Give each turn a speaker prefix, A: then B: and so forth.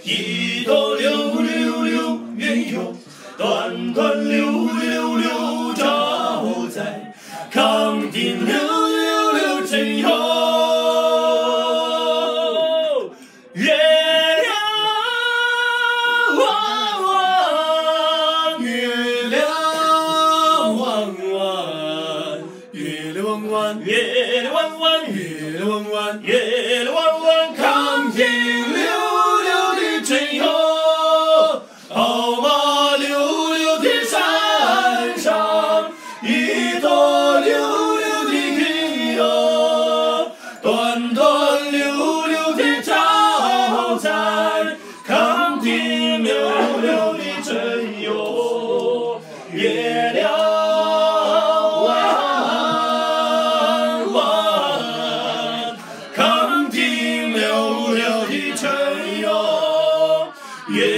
A: 一朵溜溜溜云哟，短短溜溜溜照在康定溜溜溜真哟。月亮弯弯，月亮弯弯，月亮弯弯，月亮弯弯，月亮弯弯，月亮弯弯，康定溜溜的真哟。好马溜溜的山上，一朵溜溜的云哟，短短溜溜的照在康定溜溜的真哟。月亮弯弯，康定溜溜的真哟。月